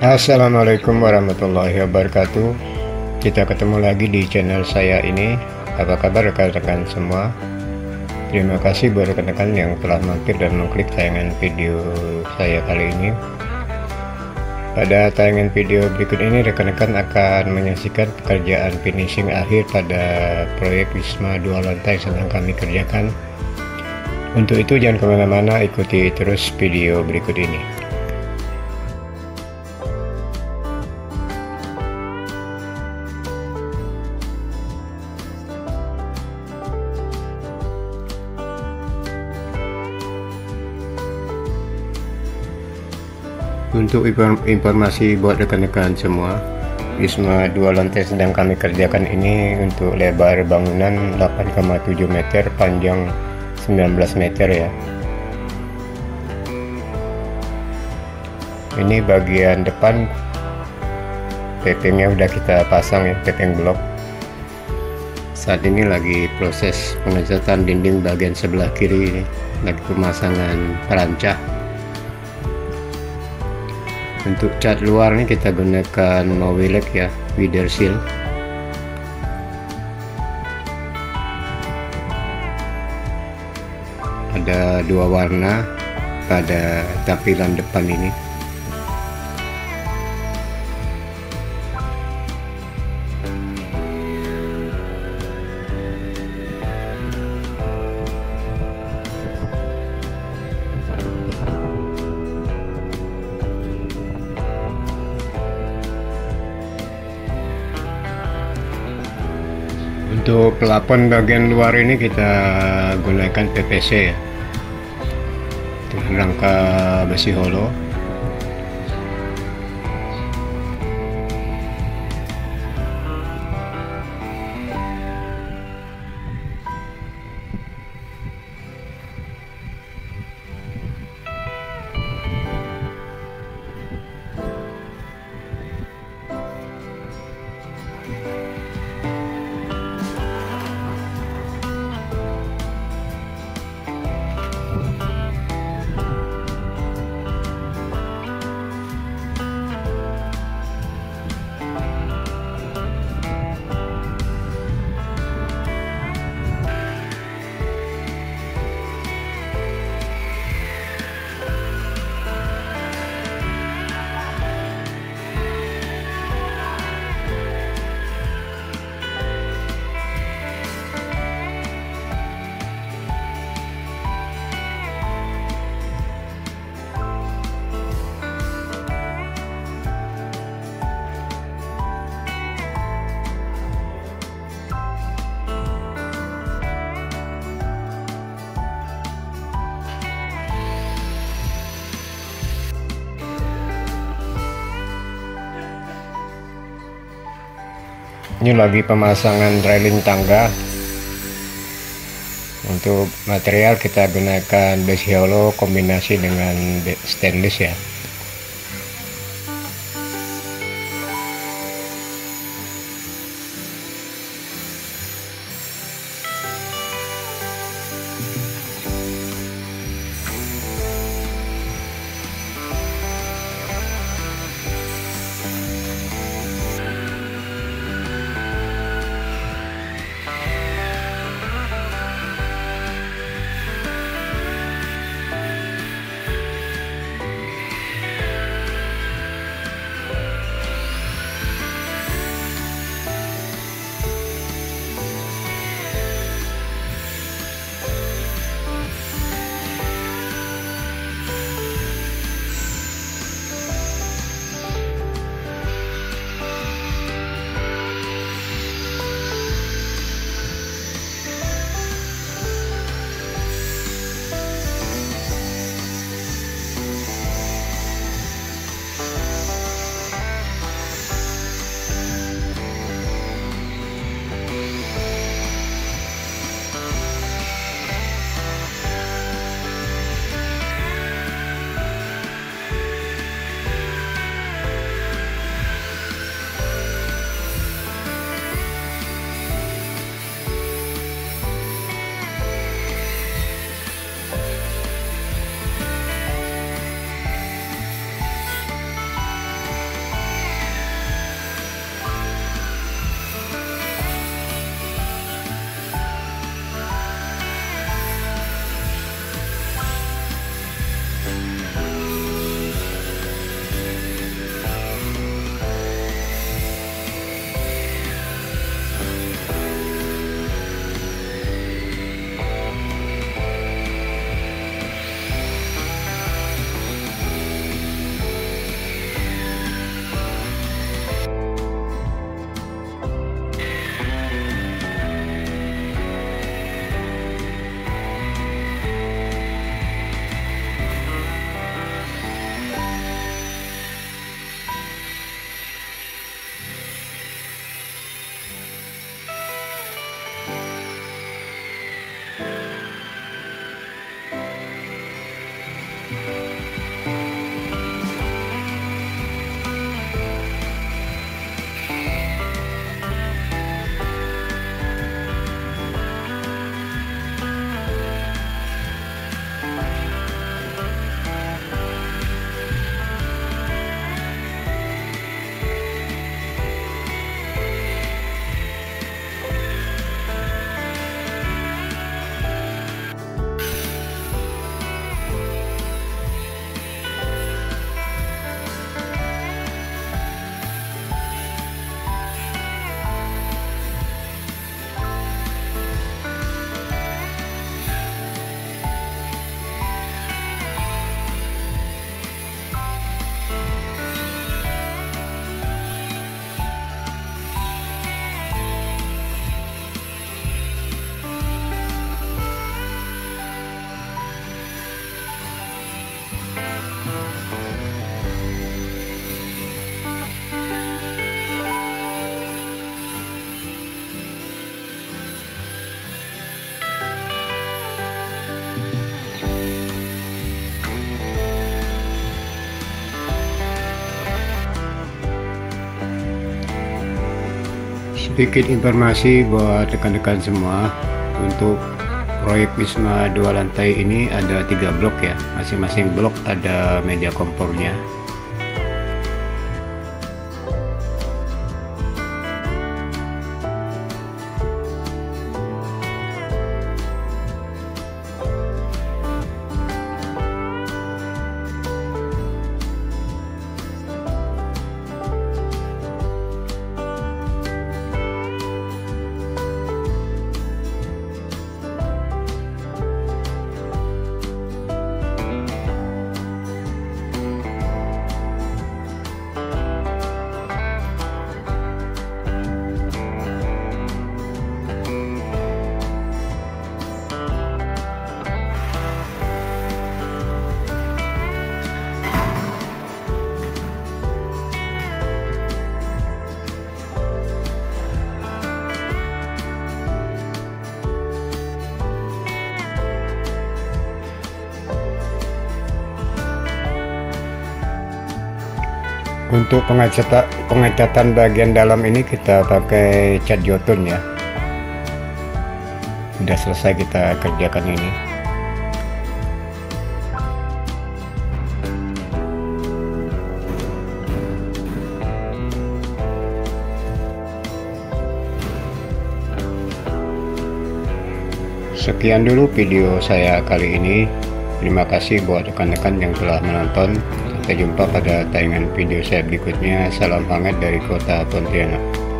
Assalamualaikum warahmatullahi wabarakatuh. Kita ketemu lagi di channel saya ini. Apa kabar rekan-rekan semua? Terima kasih buat rekan-rekan yang telah mampir dan mengklik tayangan video saya kali ini. Pada tayangan video berikut ini rekan-rekan akan menyaksikan pekerjaan finishing akhir pada proyek Wisma 2 lantai yang sedang kami kerjakan. Untuk itu jangan kemana-mana, ikuti terus video berikut ini. Untuk informasi buat rekan-rekan semua, Wisma 2 lantai sedang kami kerjakan ini untuk lebar bangunan 8,7 meter, panjang 19 meter ya. Ini bagian depan pavingnya udah kita pasang ya, paving blok. Saat ini lagi proses pengecatan dinding bagian sebelah kiri ini, lagi pemasangan perancah. Untuk cat luar nih kita gunakan Mowilek ya, Wither Seal. Ada dua warna pada tampilan depan ini. Untuk plafon bagian luar ini kita gunakan PVC ya, dengan rangka besi holo. Ini lagi pemasangan railing tangga. Untuk material kita gunakan besi holo kombinasi dengan stainless ya. Sedikit informasi buat rekan-rekan semua, untuk proyek Wisma 2 lantai ini ada 3 blok ya, masing-masing blok ada meja kompornya. Untuk pengecatan bagian dalam ini kita pakai cat jotun ya. Sudah selesai kita kerjakan ini. Sekian dulu video saya kali ini. Terima kasih buat rekan-rekan yang telah menonton. Sampai jumpa pada tayangan video saya berikutnya. Salam hangat dari kota Pontianak.